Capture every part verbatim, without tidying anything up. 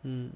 Hmm.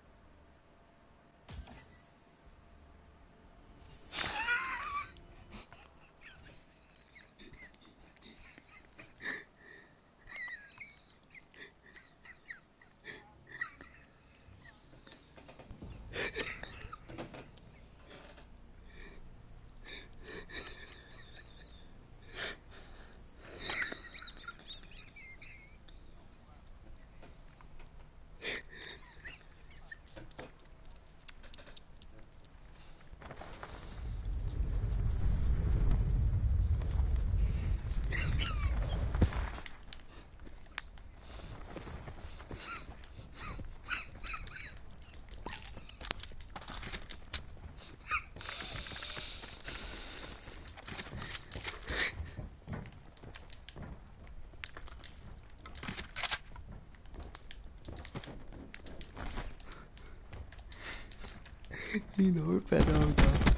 You know we're fed up though.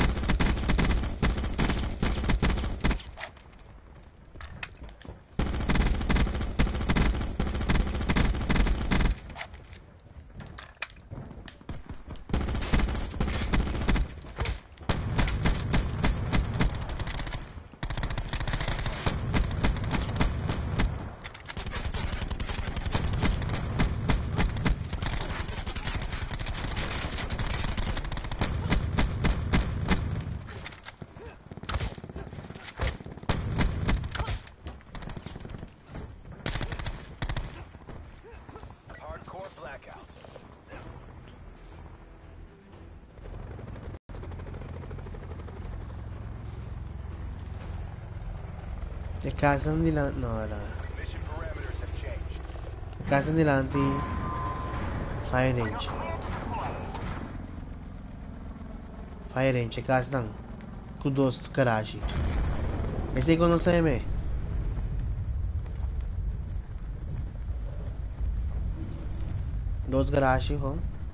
Hardcore blackout. Le casa di là. No, era. Mission parameters have changed. Le casa di lanti. Fire Are you range. cleared to deploy? Fire range. Casa lang. Kudos garage. Esse aí quando não sai me. Dos garage ho.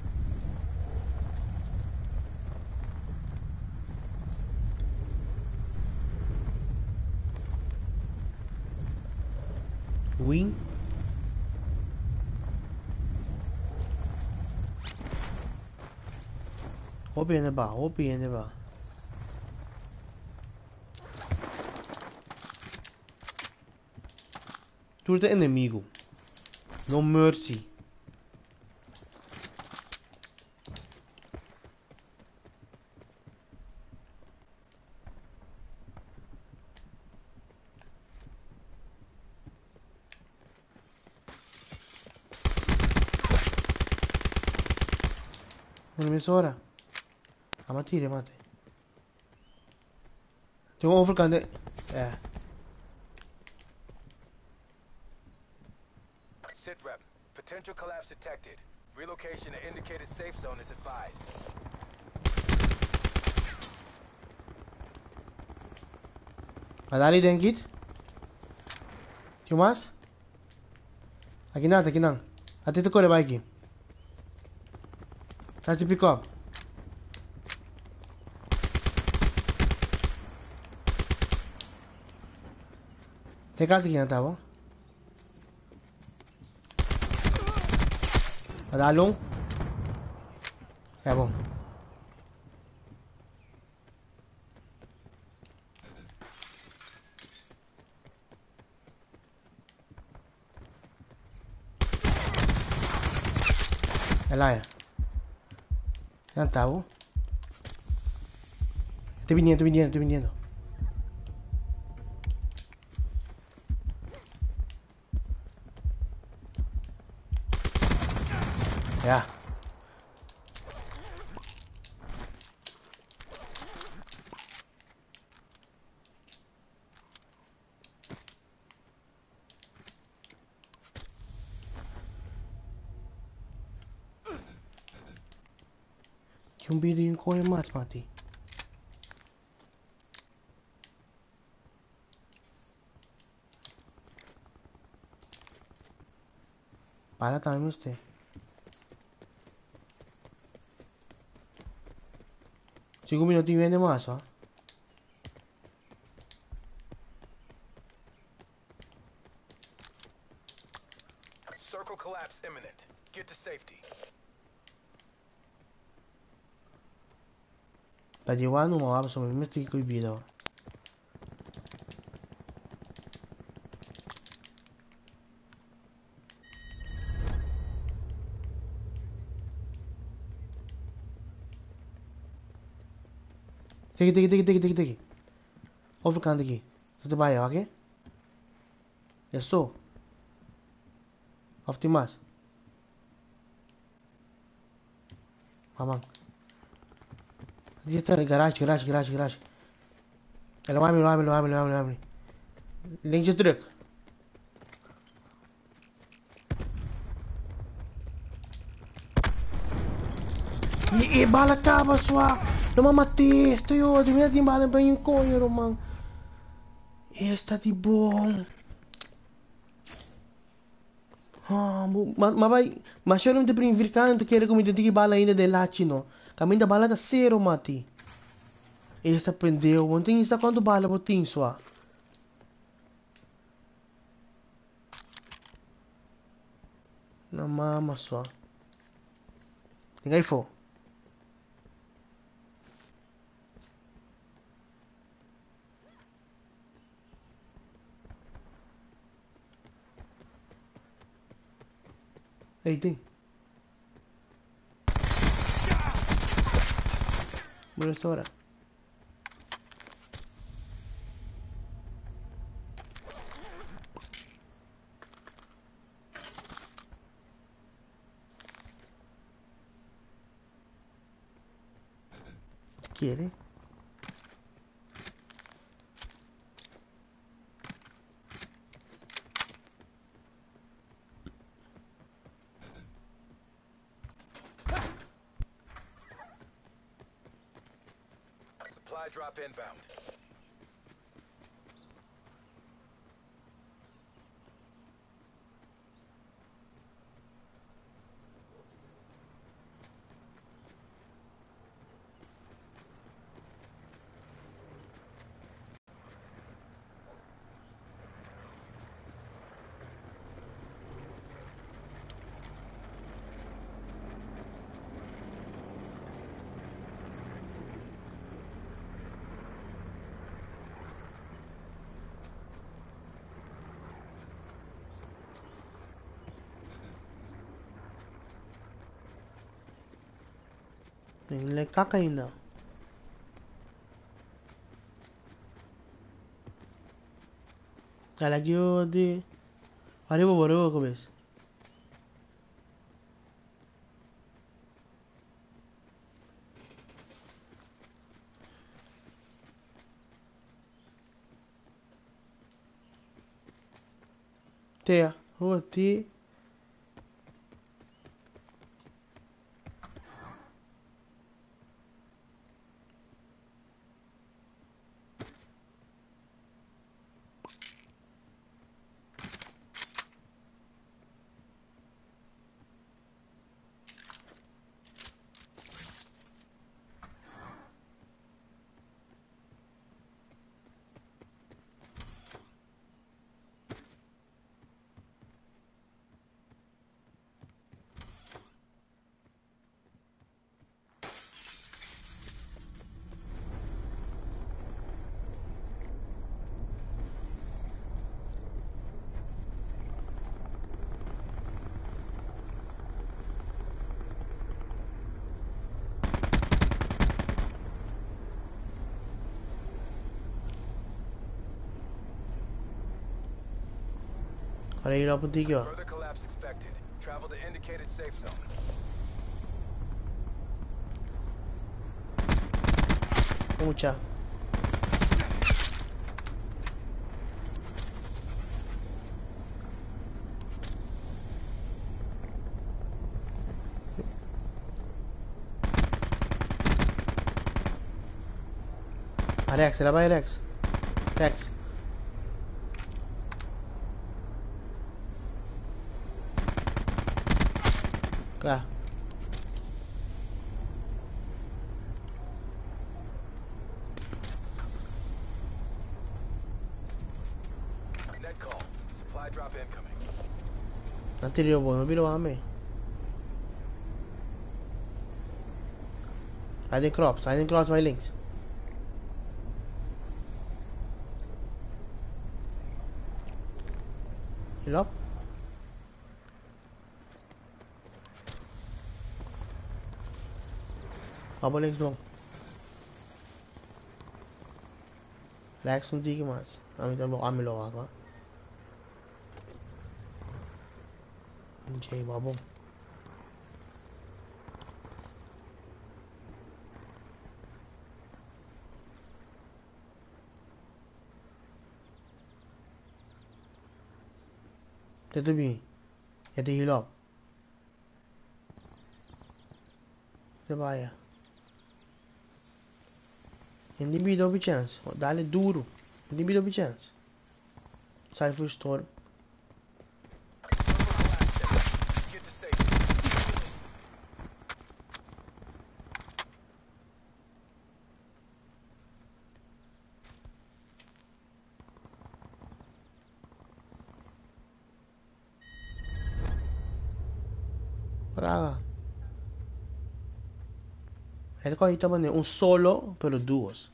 Wing. Hop yine ba, hop yine ba. Tudo é inimigo. No mercy. Una mezz'ora. Ah, ma tiri, mate. Tem um overgun. É. Sitrep. Potential collapse detected. Relocation to indicated safe zone is advised. Ada ali dentro. Tem mais? Aqui nada, aqui não. Até tu corre, vai aqui. Try to pick up. Tem casa aqui, tá bom? Ada along. É bom. É lá, é. Não tá bom? Tô vindo, tô vindo, tô vindo. Yeah. Yung video yung ko yung mas mati. Para tayo mo ste. cinque minuti viene mas ha. Circle collapse imminent. Get to safety. Pwede wano mga kapos mo, mesti ko ibilo. Tiki tiki tiki tiki tiki tiki. Overkant aqui. Tudo bem, ok? É só. Optimas. Mamang. Dia tá garagem, garagem, garagem, garagem. Ela vai me, vai me, vai me, vai me, vai me. Link de truck. E, e bala acaba sua. Não me matei. Estou eu. Admira de bala para um coño, Roman. Esta de bom. Ah, ma, ma vai. Ma se non ti prendi il cane, tu chiedi come ti dici bala ainda de latino. Caminho bala da zero, mati. Esta prendeu. Não tem isso quando bala botin sua. Na mama sua. Ninguém for. Ei, tem. Bora essa hora. Quiere? Supply drop inbound. Ele caca ainda. Ela dio de. Arriba, arriba, começa. Te, oh, te. Olha aí lá pro Tigre, ó. Further collapse expected. Travel to indicated safe zone. Mucha. Rex, ela vai Rex. Rex. Claro. Net call. Supply drop incoming. Nanti dia buat, tapi dia ramai. Hiding crops, hiding crops by links. Heal up. Couple legs dong. Relax sunti ke mas. Ami tam kami loga ka. Jai babu. Tetu bi. Yati heal up. Sebaya. Hindi mi do chance. Dale duro. Hindi mi do chance. Cypher Storm. Get to safety. Braga. Ecco qua itaman un solo per los dúos.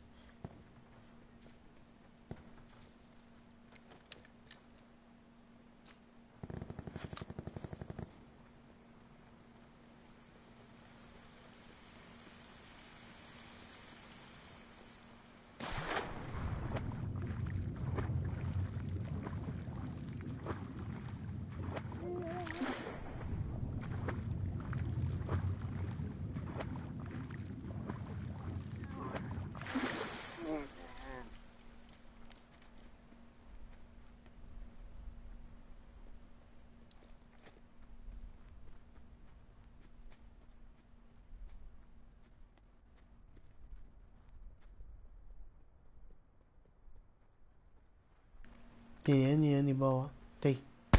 Yan, yan, di bawah. Tay.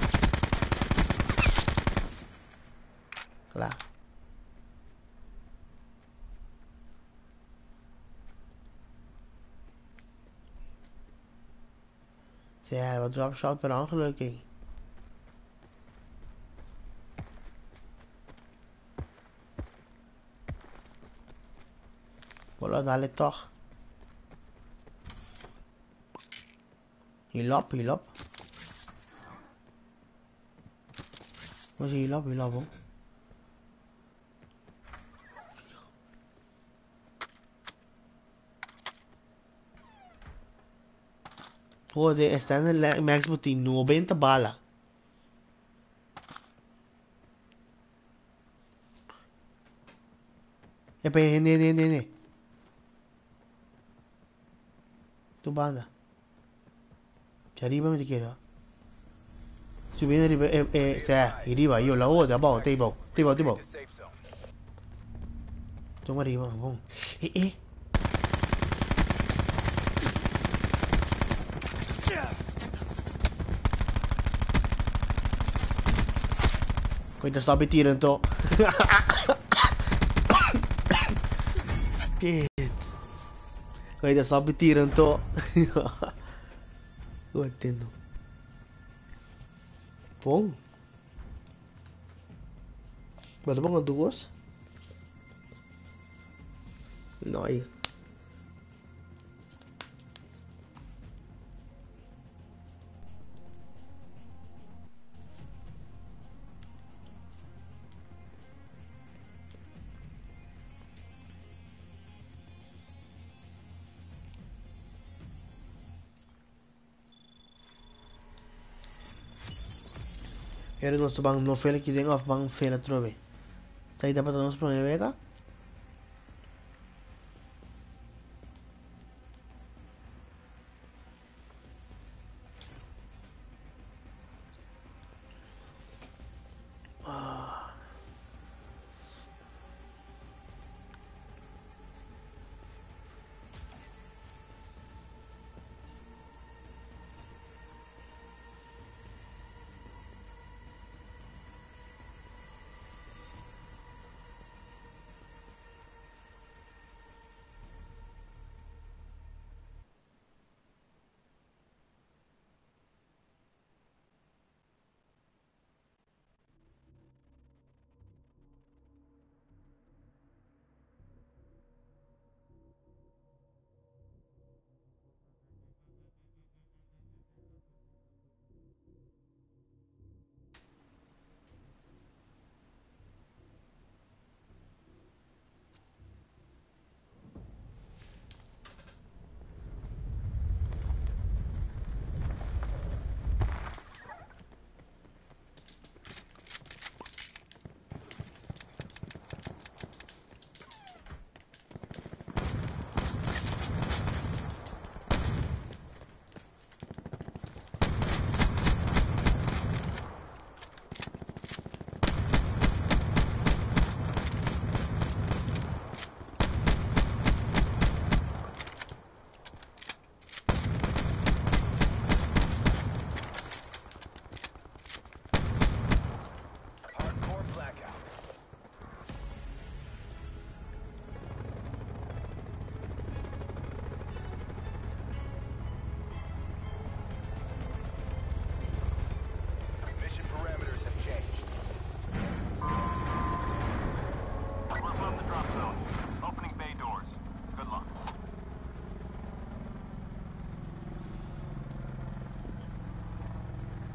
Lah. Ja, wat drop shot per ongeluk in. Bola, dale toch. Heal up, heal up. Was heal up, heal up, hoor. Joder, está en el max botín, noventa bala. Eh, pe, ne, ne, ne, ne. Tu banda. Arriba me te quiero. Si viene arriba, eh, eh, se, arriba, io la odio, boh, te boh, te boh, te boh. Get to safe zone. Tu arriba, boh. Eh, eh. Poi ti sto abitando. Shit. Poi ti sto abitando. Gue tendo. Bom. Baru bang ngeduos? Noi. Era nosso bang no fela que tem off bang fela trove. Tá aí dá pra nós problema vega?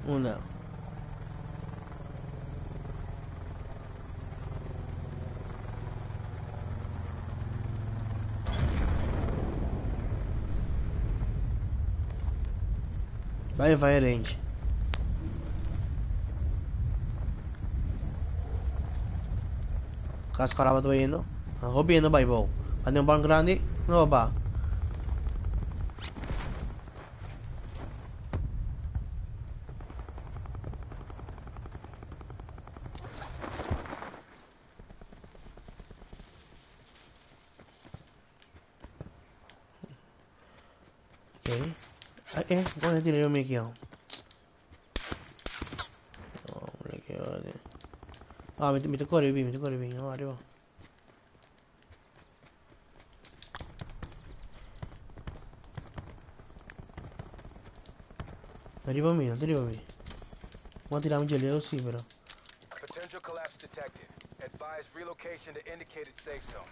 Una. Vai, vai, range. Kas karabat ba yun, no? Ako biyan na ba, ibaw? Ano yung bang grande? Ano ba? Okay. Ay, eh, kung ano tinira yung Mickey, oh. Oh, Mickey, oh. Ah, mi mi tocco rivi, mi tocco rivi, no, arrivo. Arriva a me, arriva a me. Ma tiriamo giù lì così, però. Potential collapse detected. Advise relocation to indicated safe zone.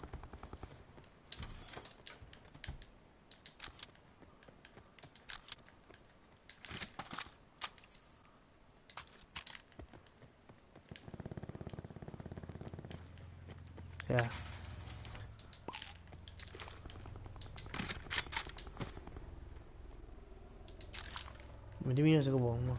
Yeah. Hindi mo yun sa kubong mo.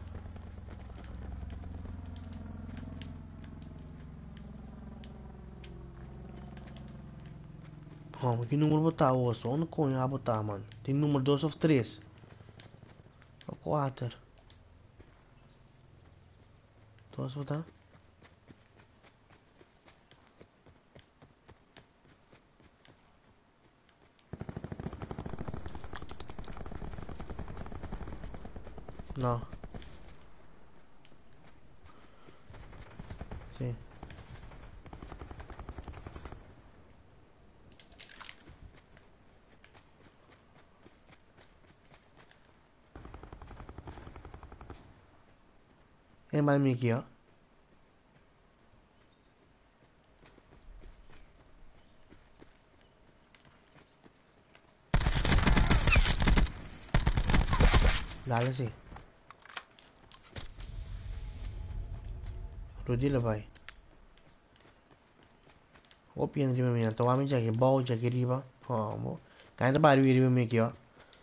Oh, mas que número botar o osso? Onde coisa a botar, mano? Tem número dois ou três? Ou quatro? Posso botar? Não. Sim. É mais mim aqui, ó. Dale, sim. Rodila vai. O piano di me, to ami già che boh già che arriva. Oh, mo. Kinda bari vi arriva me aqui, ó.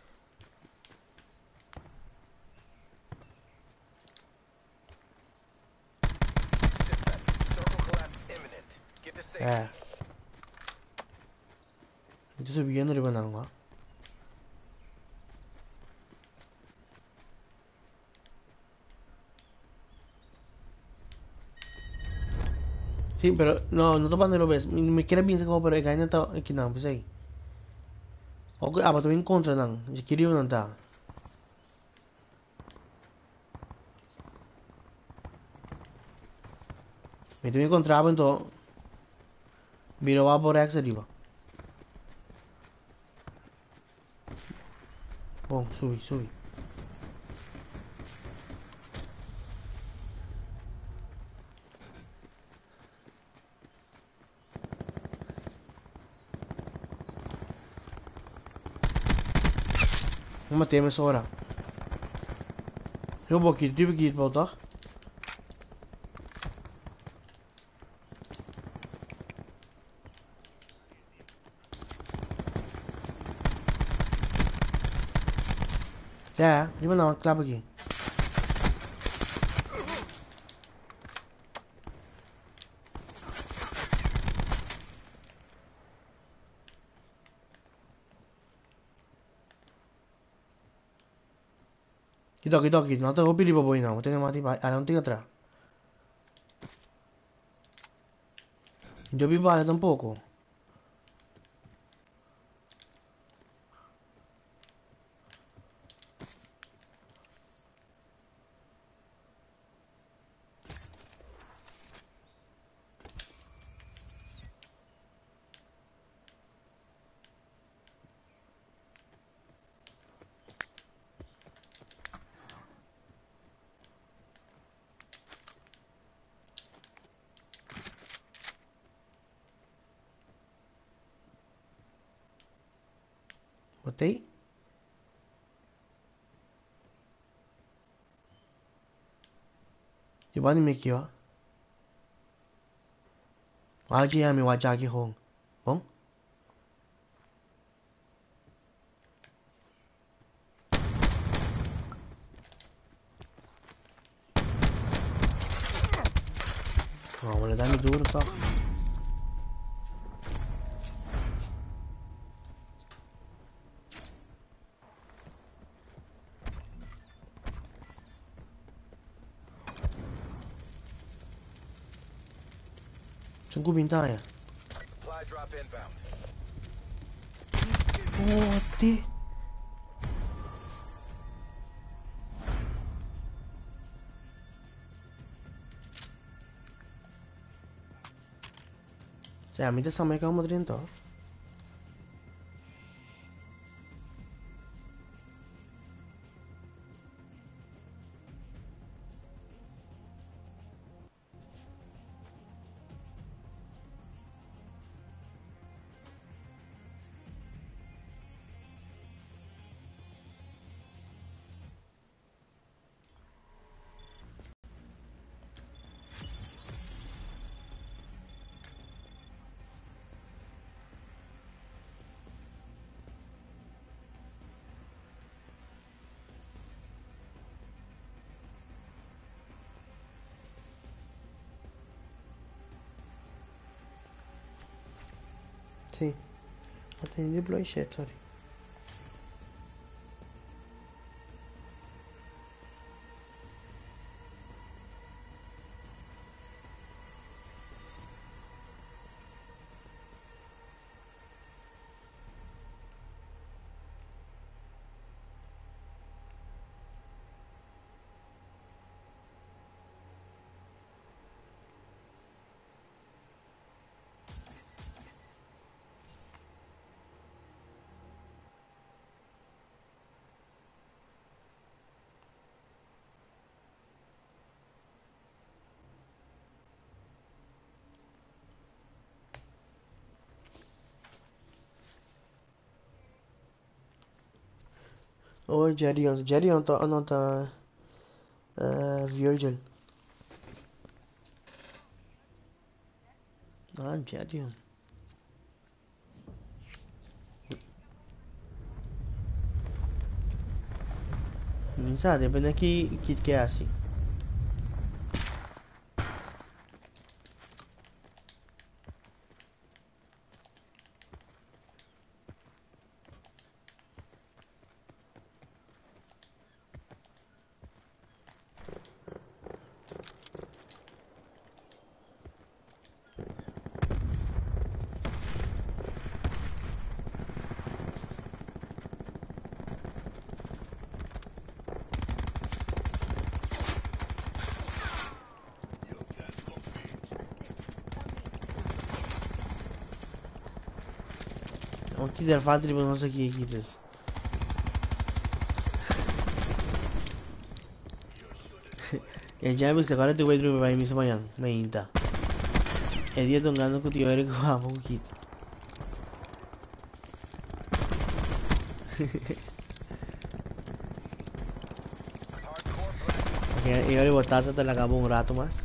Sit back. Circle collapse imminent. Get to safety. Eh. Ito sabihin na rin ba na nga? Sì, però, no, non sto parlando di roba, mi chiede bene se come però è che non sta, è che non, sai. Ok, ah, ma tu mi incontri, non, ci chiedi non sta. Mi tu mi incontravo, então, viro a por Rex arriba. Bom, subi, subi. Não matei essa hora. Eu vou aqui, tive que ir voltar. É, prima não, clava aqui. Kita, kita, kita. Não tem roupa de bobo não. Tem mati, ah, não tem atrás. Eu vi vale tampouco. Botei. 이번에 몇기와 와기야미 와자기 홍 어? 아 원래 dammi duro to. Saan kubinta ya? Supply drop inbound. Oh, di. Saya minta sampai kamu rin to. Sì, attendi deploy shit, sorry. Oh, Jerry on, Jerry on to, ano ta, uh, Virgil. Ah, Jerry on. Minsan, depende ki kit kaya si. O kider fatri bu nasıl ki kides. E già mi secondo te vuoi trovare vai mi sbaglian, ma inta. E dietro un ganno kuti ore qua mo kit. Okay, e ore botato talaga buong rato mas.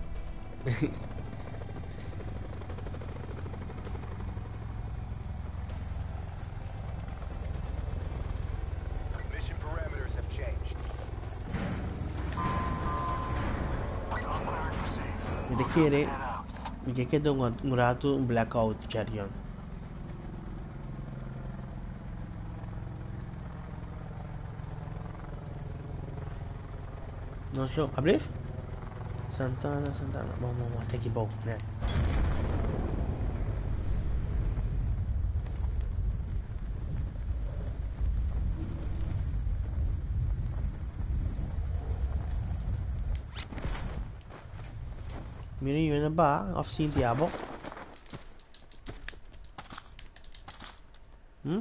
Mission parameters have changed. Ide kere, mi che chiedo un rato un blackout carrion. Non so, abrif? Santana, Santana, mau mau mau take bow, net. Mira yun na ba? Off scene diabo? Hmm?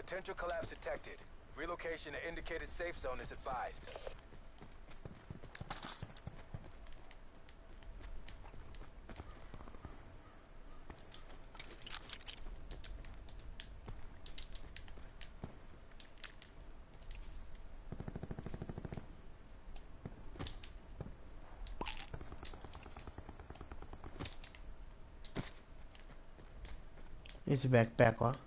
Potential collapse detected. Relocation to indicated safe zone is advised. It's a backpack, huh?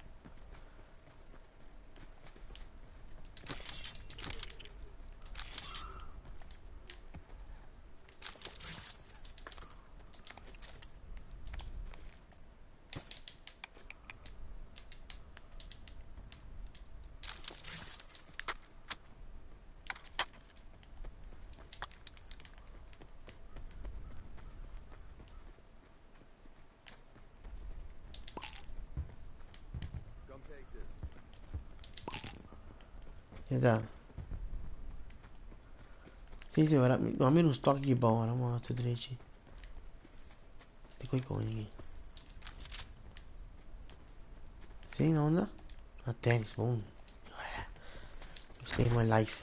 Kaya Sì, sì, ora mi ma almeno stock di buono, ma se dici. Di quei coni. Sì, non? Ah, thanks, boom. You saved my life.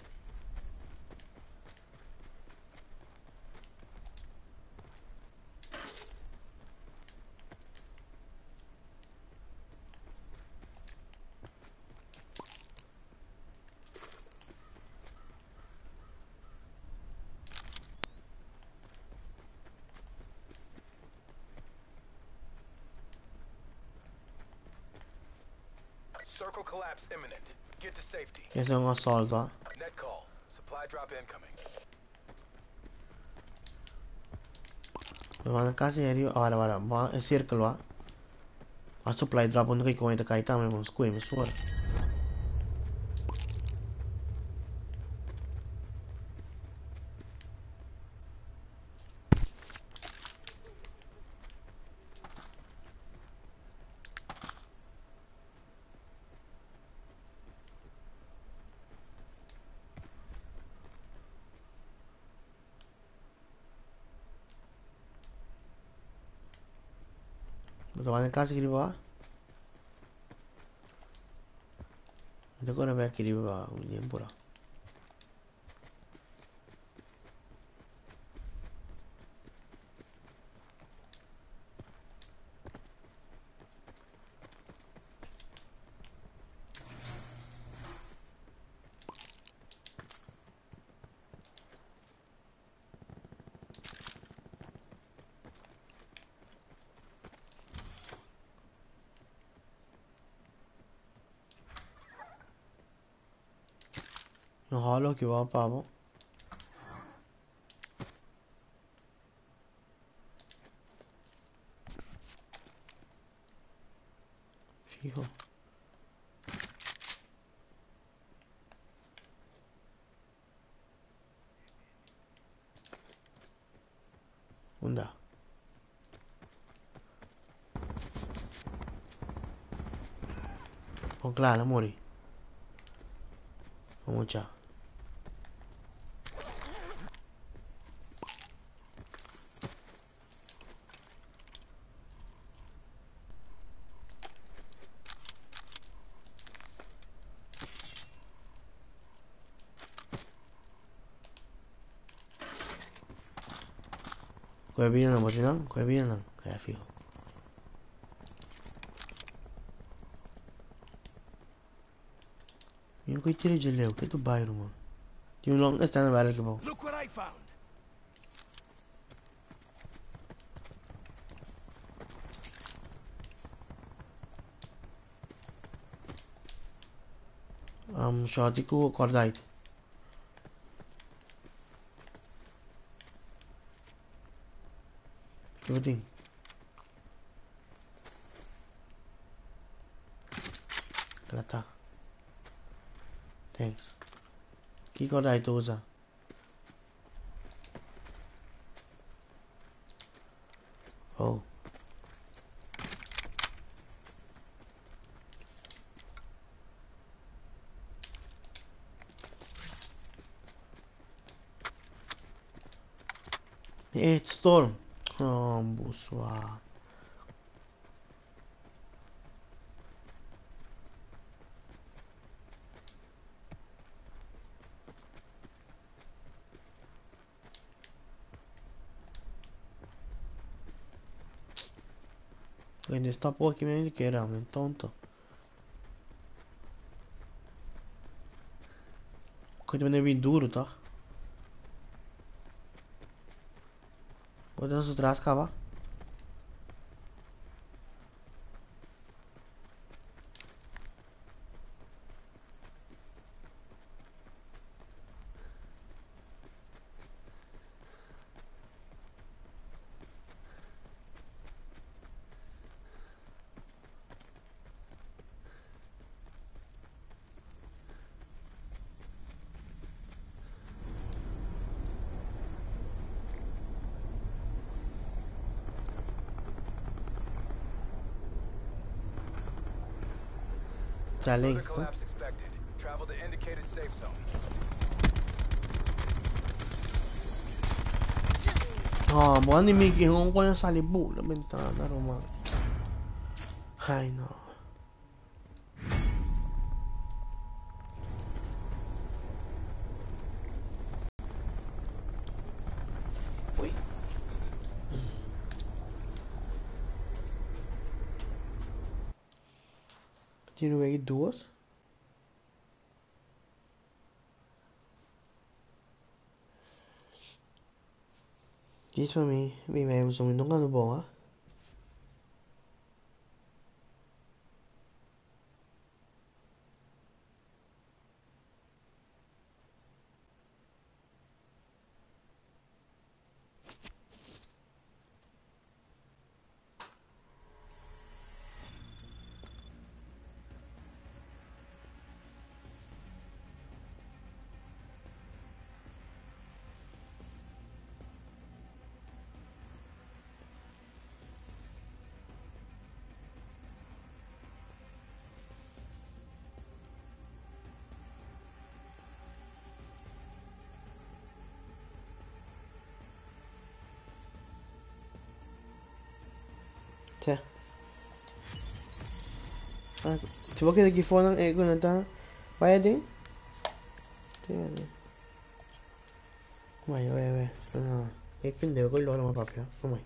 Circle collapse imminent. Get to safety. Che sono assolto, eh. Net call. Supply drop incoming. Devo andare a casa e arrivo. Guarda, guarda, va e circolo, eh. A supply drop untuk kay kung ito kahit tama mo square mo suwar. Devo andare a casa che arrivo, eh. Devo andare a che arrivo, quindi è un po'. No holo che va a pavo. Figo. Onda. Oh, claro, amori. Vamos già. Kuya bina lang, buti lang. Kuya bina lang. Kaya figo. Yung kuya tiri jaleo, kaya ito bayo mo. Yung longest na nabala ko mo. Look what I found. Um, shoti ko cordite. Que ting. Kalata. Thanks. Ki cordite usa. Oh. Eh, storm. Oh, buswa. Quindi stopwatch che era un tonto. Kung di mana duro ta? Boleh masuk teras kah, Pak? Further Challenge tu. collapse expected. Travel to indicated safe zone. Ah, bukan ni Mickey Hong Kong yang salibu lah bentana rumah. Hai no. Ui. Tiro aí duas. Diz pra mim, bem mesmo, sou muito no bom, ah? Tja. Ah, coba kita lagi phone ng ego na ta. Bayad din? Kaya din. Kumay, we, we. Ano? Eh, pindi ko ilo naman papya. Kumay.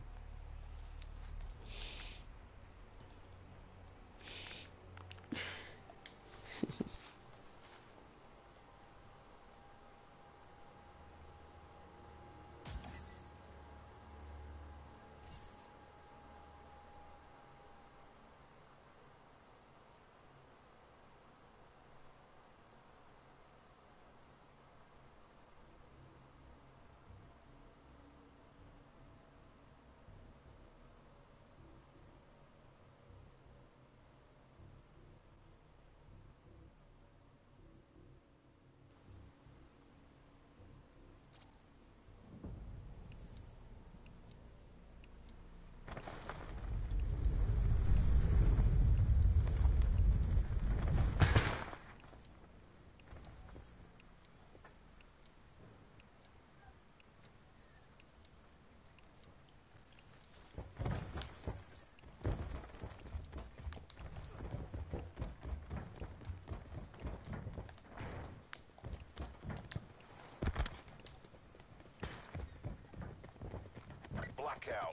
Blackout.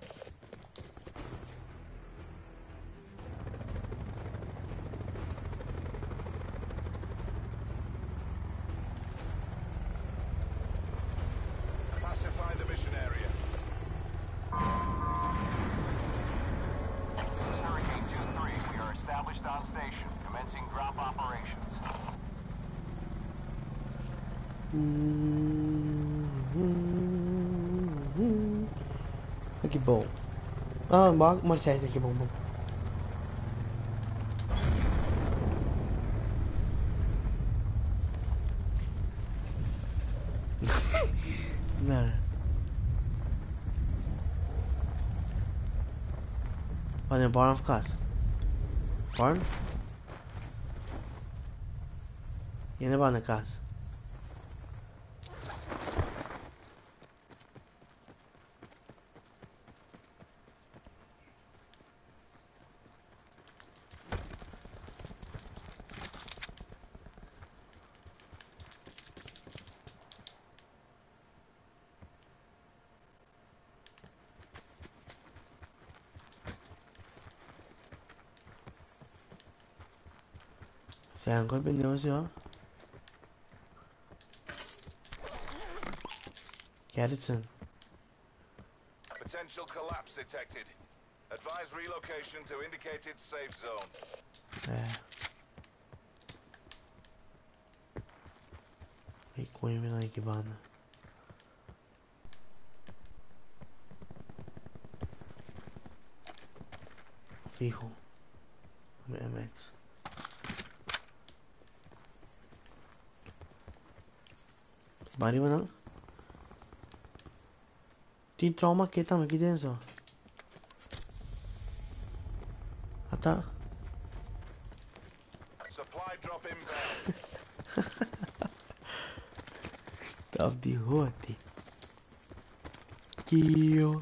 Pacify the mission area. This is Hurricane two three. We are established on station, commencing drop operations. Lagi bom. Ah, bak, Marcelo aqui bom, bom. Nah. On the bottom of class. Barn? Yan na ba na class? Sayang ko, pindaw siya. Garrison. Potential collapse detected. Advise relocation to indicated safe zone. É. Ay, kunin mo na ikibana. Fijo. May M X. Bari mo na. Ti trauma kita aqui dentro. Ata. Supply drop inbound. Stop the hote. Kill.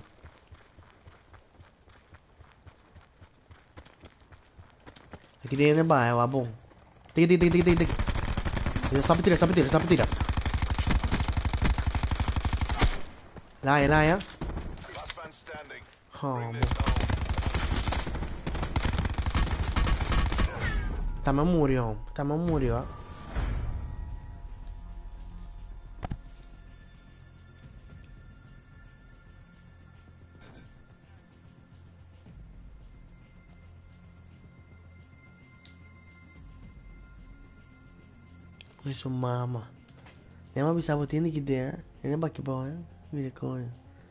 Aqui dentro é o abon. Tiga, tiga, tiga, tiga, tiga. Stop tira, stop tira, stop tira. Lá, é lá, é. Last man standing. Oh, Bring mo. this home. Tama murió, tama murió. Isso mama. Nem uma bisava tinha que der, nem baki boy, vira coisa.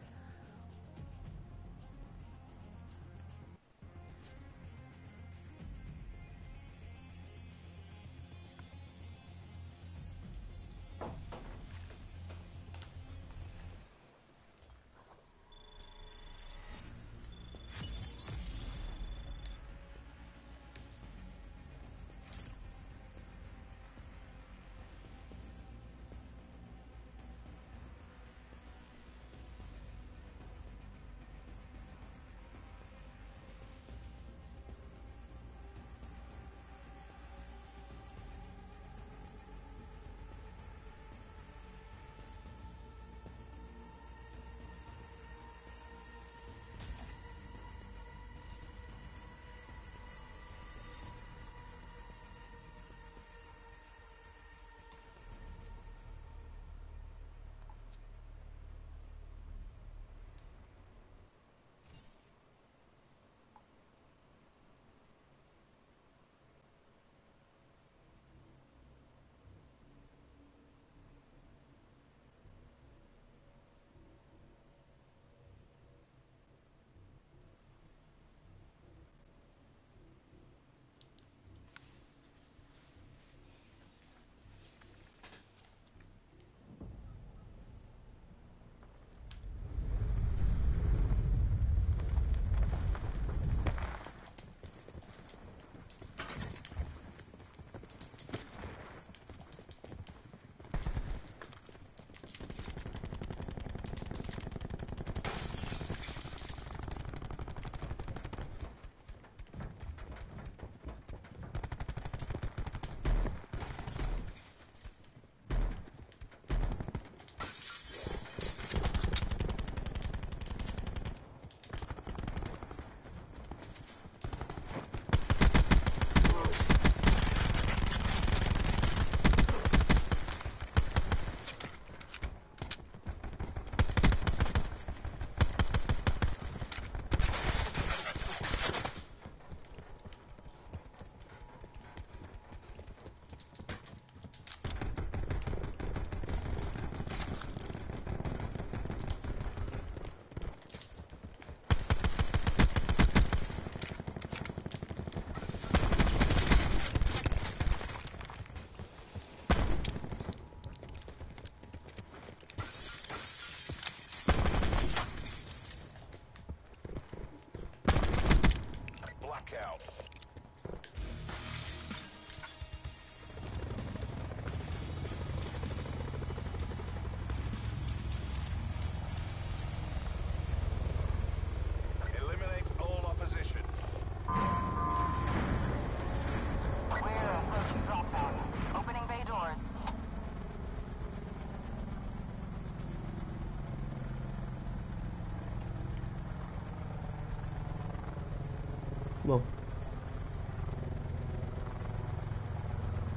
Blackout. Eliminate all opposition. We're approaching drop zone. Opening bay doors. Bom.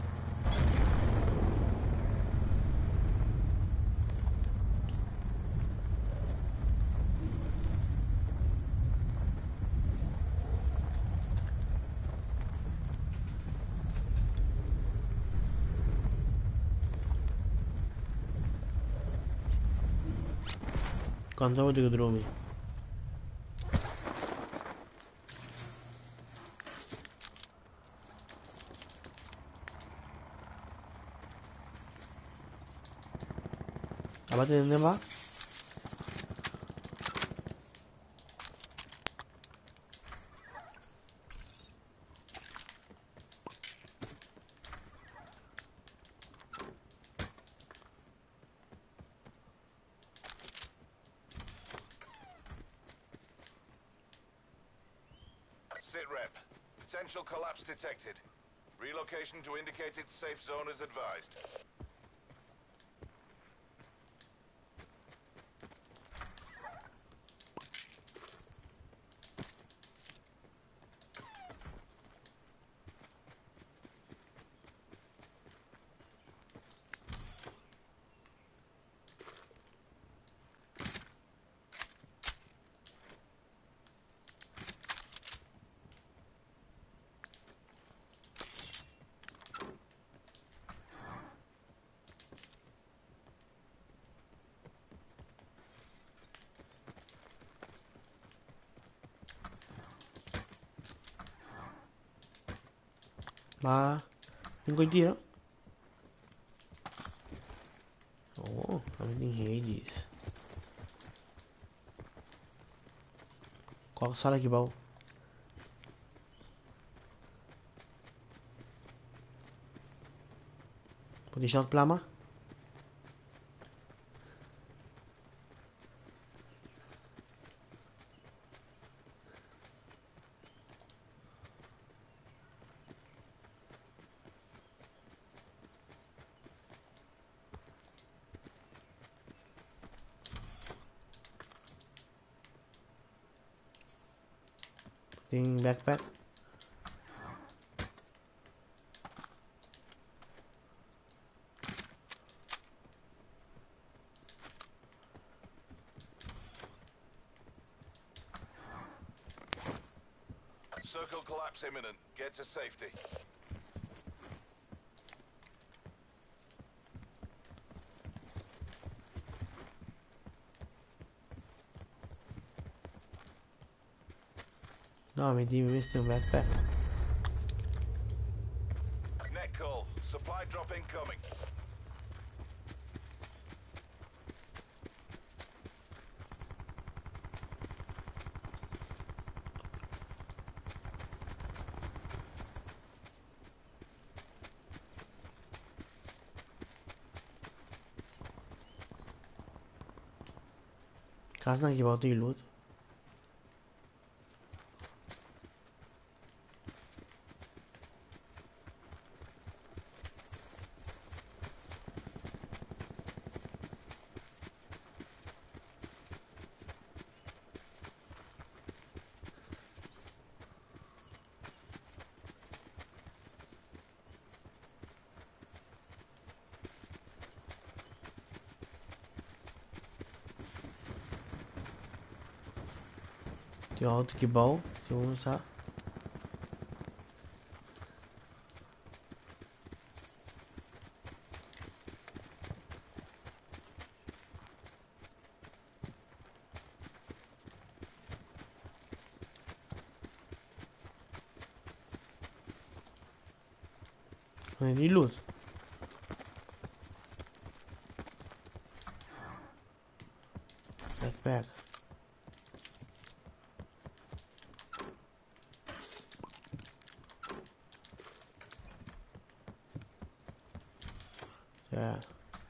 Kantawa di Kudromi. Apa tu yang apa? Sitrep. Potential collapse detected. Relocation to indicated safe zone is advised. Ma, yung kay no? Oh, everything Hades. Qual que sala que bom? Pode deixar plama? Tem backpack. Circle collapse imminent. Get to safety. No, mi dimmi, questo è un backpack. Net call. Supply drop incoming. Casa che vado in loot. Tem alto que bom, se eu usar. I need loot. Backpack. Yeah.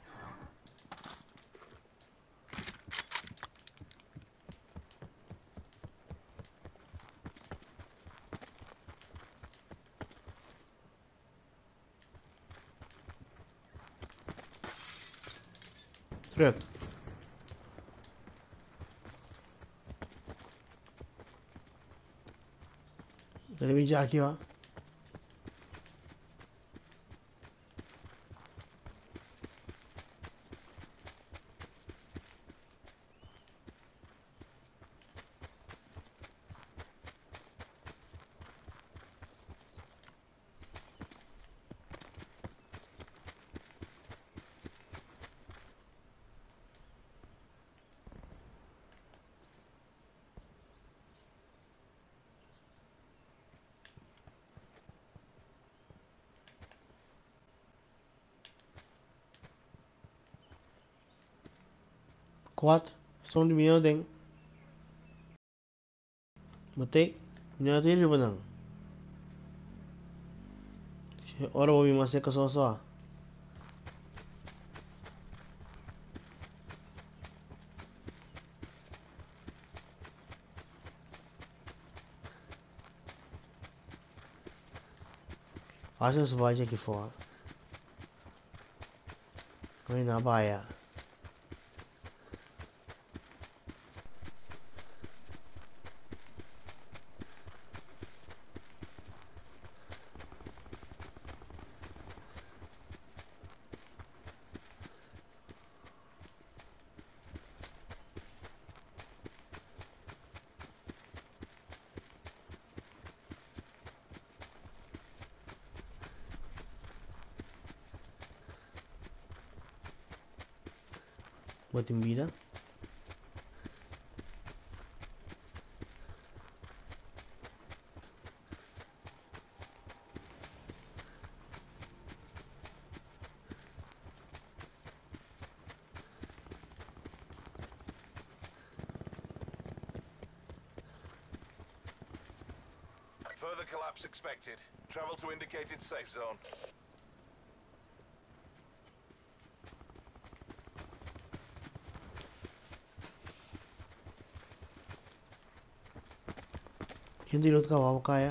Threat. Devi già chi va? Quat, storm the building. Matik, nyari di benang. Orang bumi masih kesoso. Acho que vai aqui fora. Vai na baia. Buat vida. Further collapse expected. Travel to indicated safe zone. Hindi loot ka wow kaya.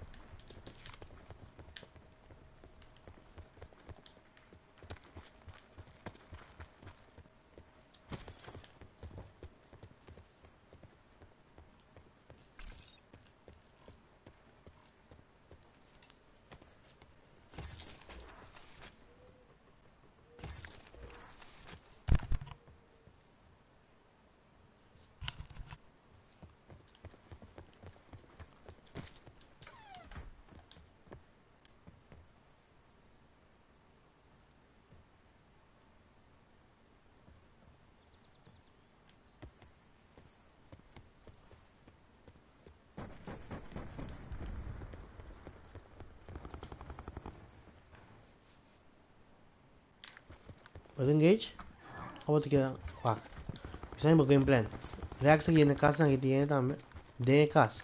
Buat engage. Apa tu kira? Wah. Misalnya buat game plan. React lagi na kas na kiti yan tama. De kas.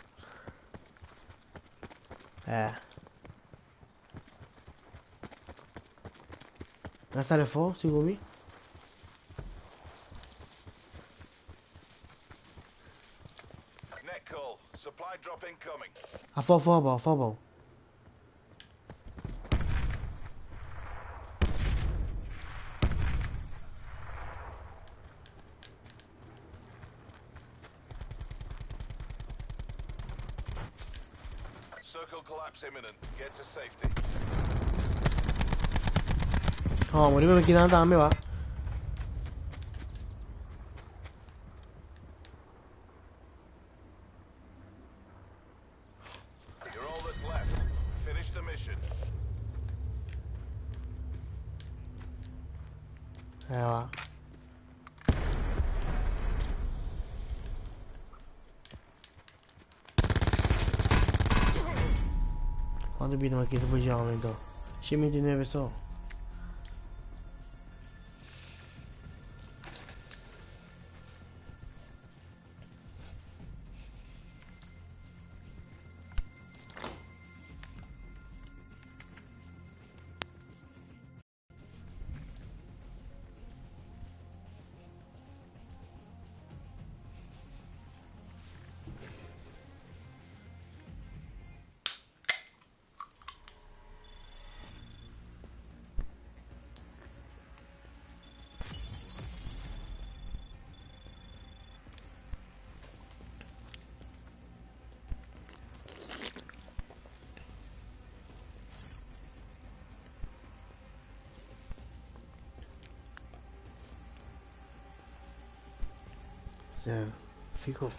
Eh. Nasa lefo si Gumi. Net call. Supply drop incoming. Afo afo ba afo ba. Circle collapse imminent. Get to safety. Oh, muli ba may kinatami ba? You're all that's left. Finish the mission. Kaya ba? Quando viram aqui do Vujão, então. Chime de neve só. Já ficou.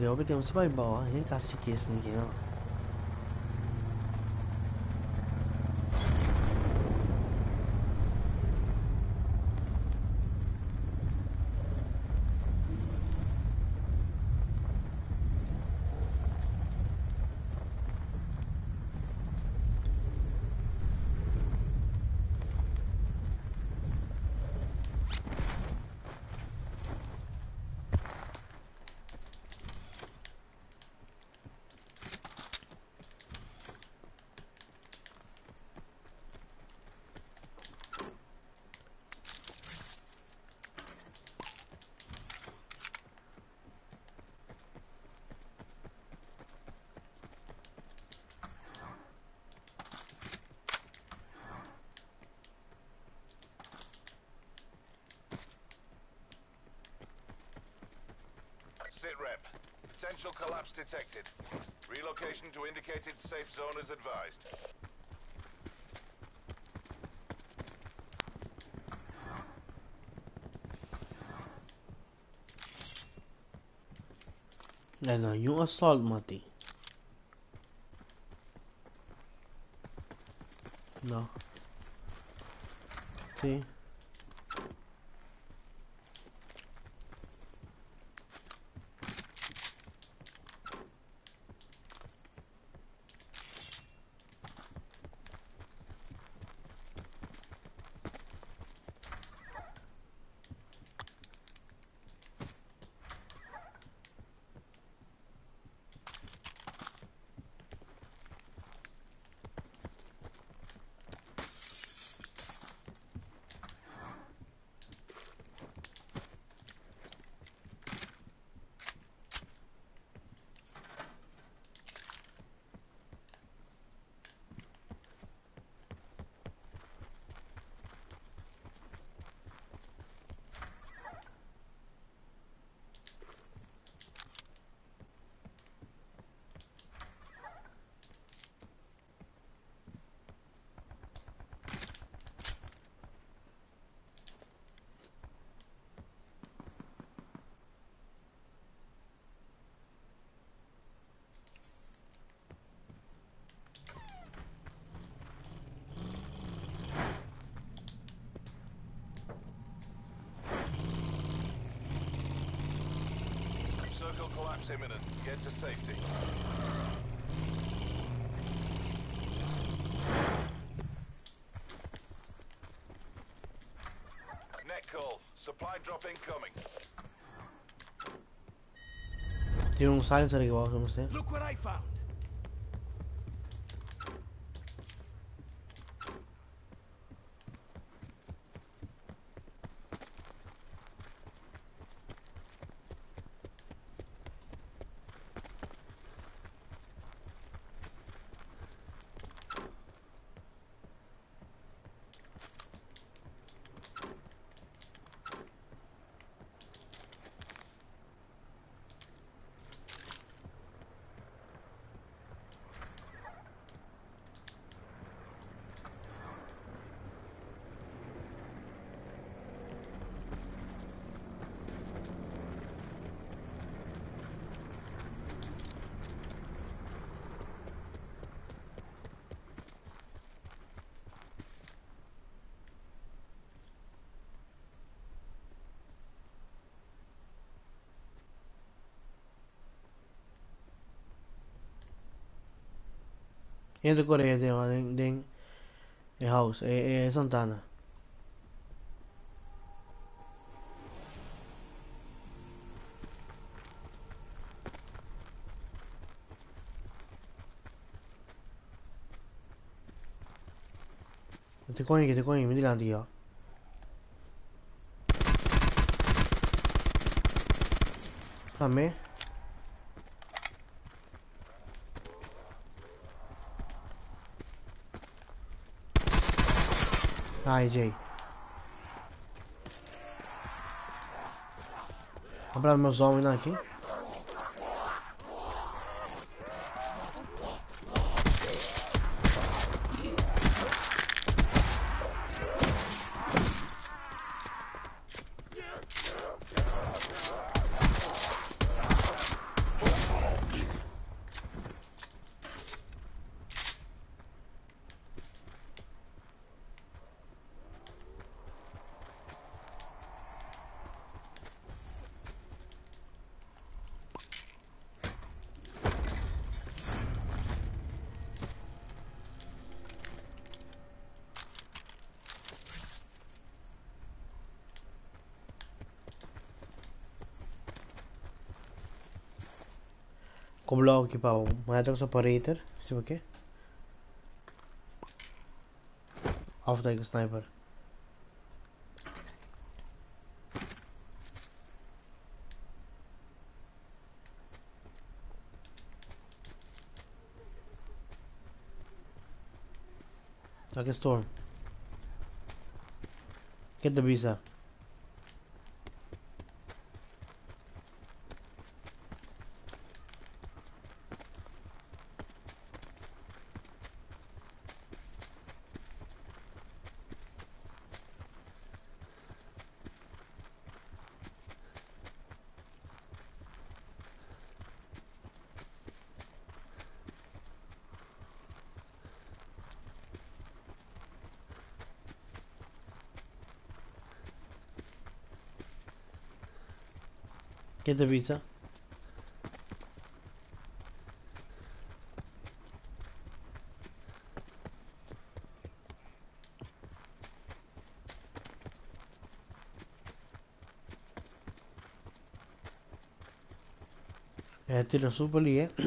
我被电视快爆啊！人家是 case 你见啊。 Sit rep. Potential collapse detected. Relocation to indicated safe zone is advised. Ano, yung assault mati. No. See? Circle collapse imminent. Get to safety. Net call. Supply drop incoming. Yung silencer yung ako sa Look what I found. Yan ko rin yung ding ding e house e e Santana. Te coin che te coin mi dilanti io. A me? Dai Jay. Abbiamo il mio zombie aqui. Koblo aqui pá, mata com operator, se o quê? Off like sniper. Like a storm. Get the visa. Get the visa. É, tira super ali, é?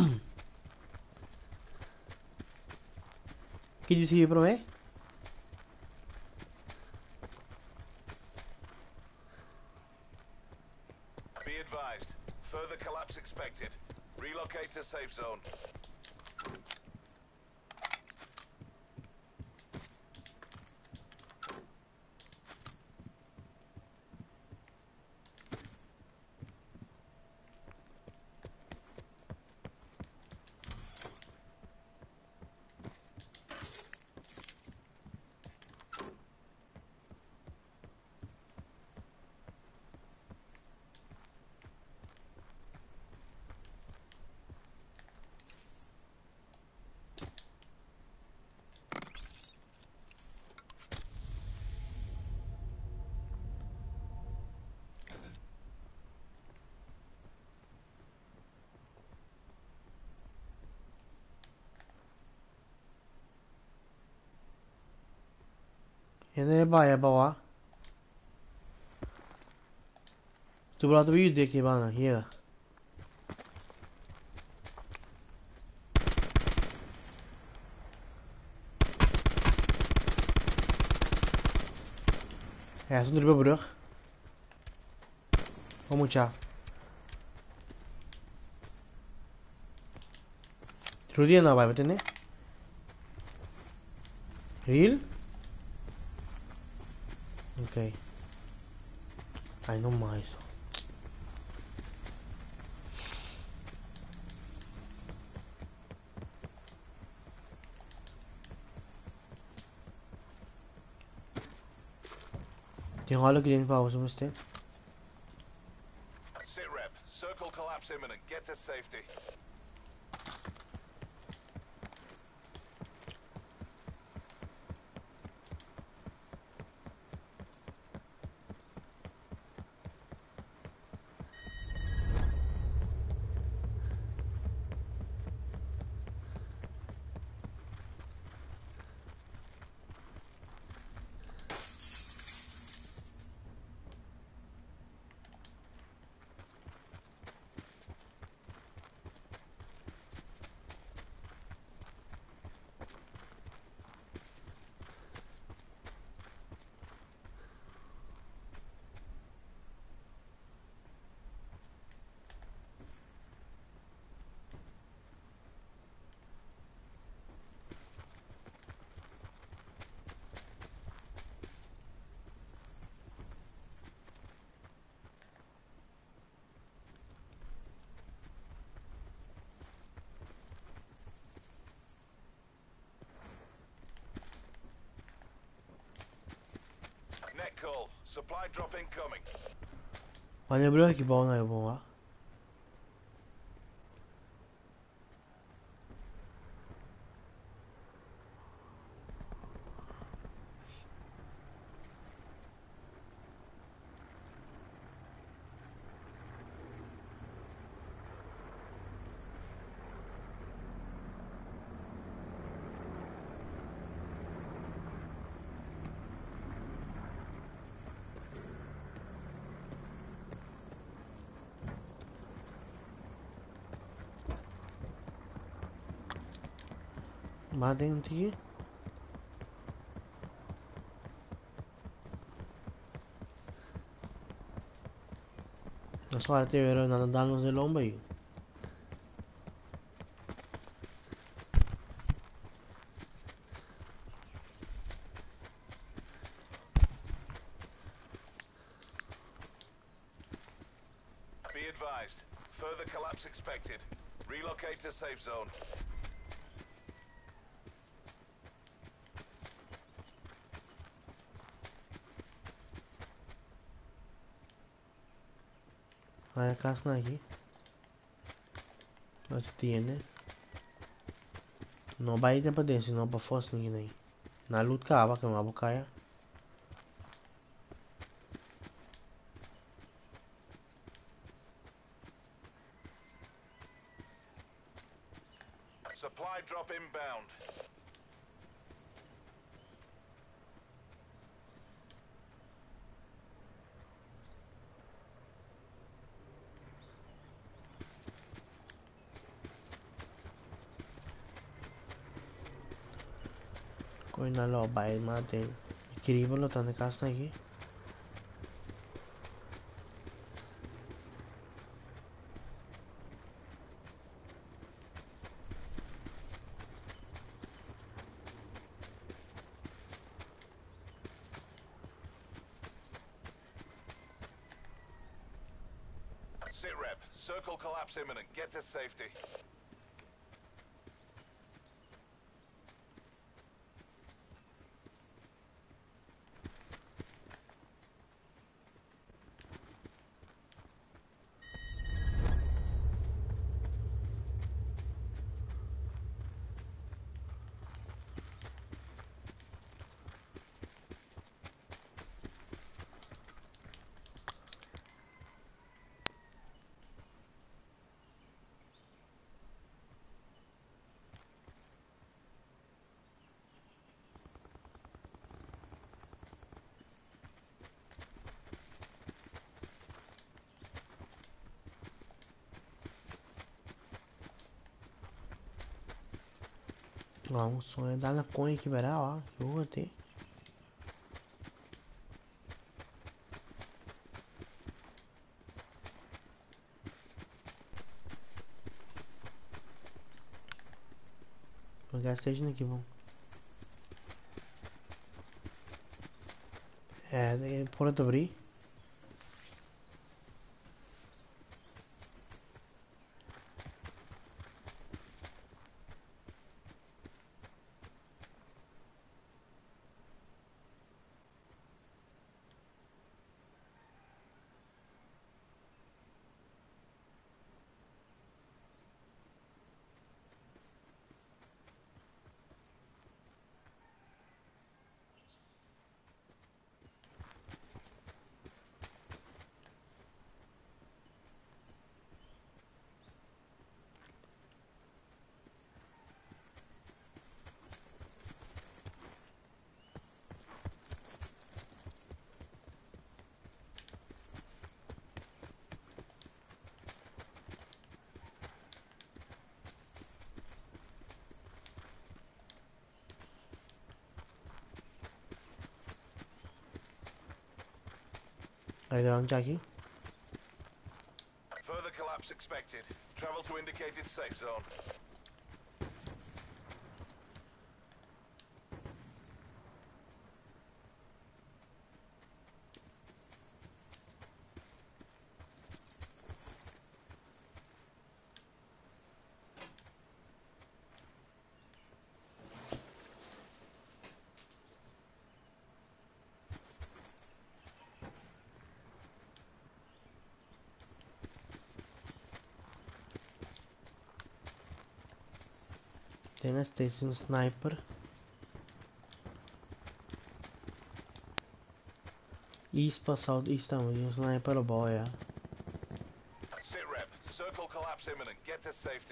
Que disse para mim? Be advised. Further collapse expected. Relocate to safe zone. Yana baya bawa. Tu berapa tu dek ke mana? Ya. Ya, sundur be bro. Vamos já. Trudia na vai, batene? Real? Ok. Ai, não mais. Tem rola aqui dentro para você, mas tem. Sit rep. Circle collapse imminent. Get to safety. Net call. Supply drop incoming. Olha bro, que bom, né? Bom lá. Matem aqui. Na suerte pero nadando del hombre. Be advised. Further collapse expected. Relocate to safe zone. Hay casa aquí. No se tiene. No va a ir para dentro, não para fora ninguém aí. Na luta cava que uma bocaia. Supply drop inbound. कोई ना लो bile मारते करीब लो तने कास ना की Sit rep. Circle collapse imminent. Get to safety. Vamos só dar na coin aqui verá ó que eu vou ter o gas station aqui bom é por outro abrir aí ground aqui Further collapse expected. Travel to indicated safe zone. tem na station um sniper east para south east também um sniper boy yeah. Sit rep. Circle collapse imminent. Get to safety.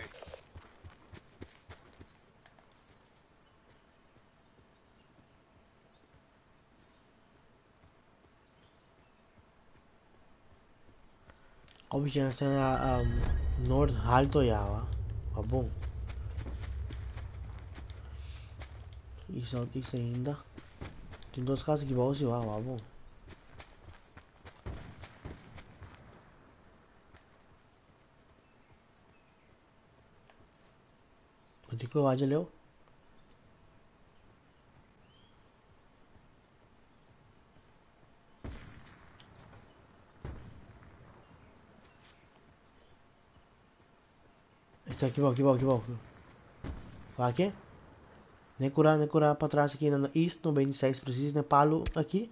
obviamente na um, north alto ya va bom 이 southeast ainda. Tem duas casas aqui igual o ah, bom. Pati ko aja leo. Está aqui, aqui, aqui, aqui. Aqui? Nem curar, nem curar para trás aqui no east, no vinte e seis preciso, nem palo aqui.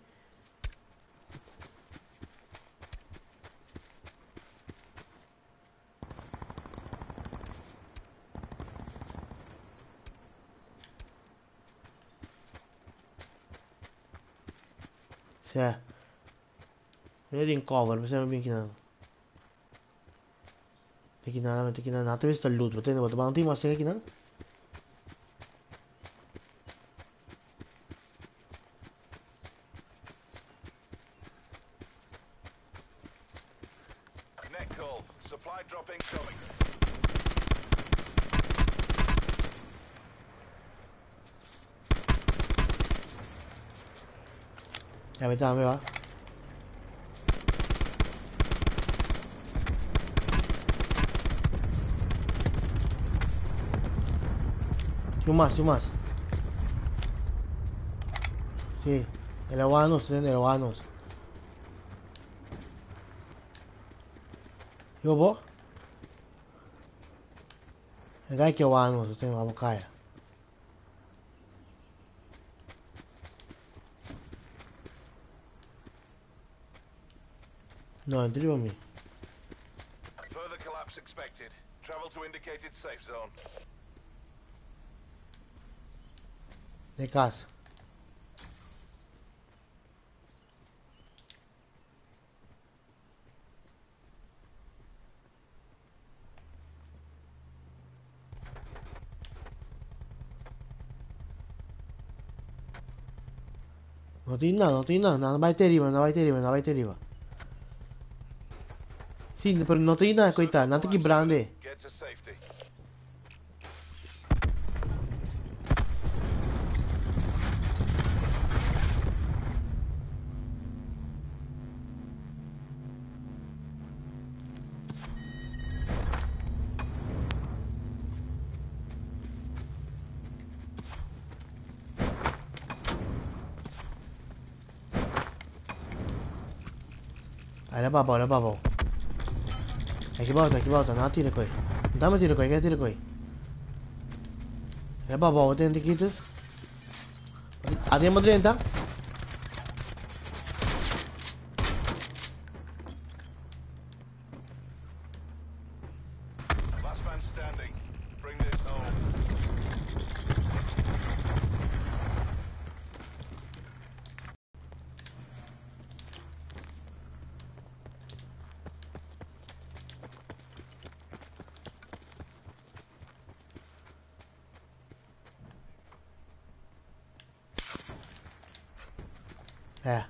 Certo. Ele em cover, você não vem aqui não. Tem que nada, tem que nada, nada vez está loot, tem nada, bang tem masih aqui não. Net call. Supply drop incoming. Ya me está, me va. Yung más, yung más. Sí, el aguanos, el aguanos. Yo bo. El guy que aguanos, usted no va a caer. No, entré por mí. Further collapse expected. Travel to indicated safe zone. De casa. No tiene nada, no tiene nada, nada vai ter arriba, nada vai ter arriba, nada vai ter arriba. Sì, però non tiene nada, coitado, nada que brande. Get to safety. Ada apa-apa, ada apa-apa. Aqui volta, aqui volta, não atira coi. Não dá-me tiro coi, quer tiro coi. Ada apa-apa, vou ter tiquitos. Ada yang mau trinta? Last man standing. Bring this home. É.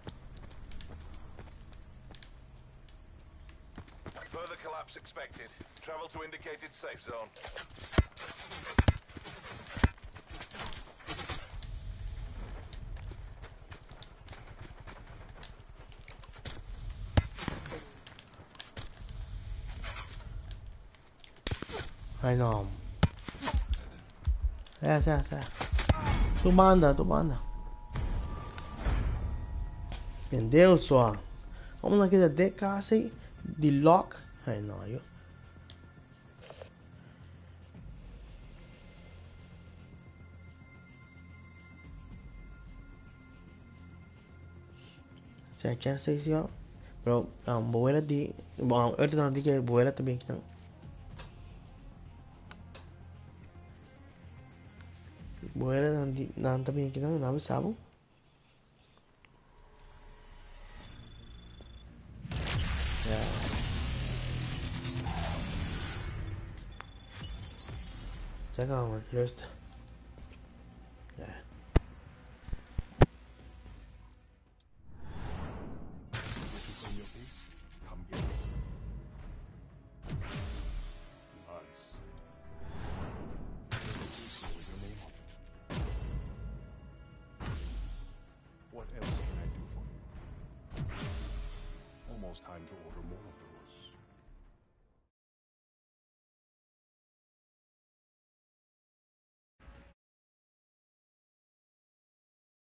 Further collapse expected. Travel to indicated safe zone. Ai não. É, é, é. Tu manda, tu manda. Entendeu só? Vamos naquele de casa de lock. Ai não, eu. Saya chance sih yo. Pero um, buela di, bang, erti nanti ke buela também que não. Buela nanti nanti também que não, não sabe. Yeah. Check out man, just yeah. Nice. What else can I do for you? Almost time to order more of the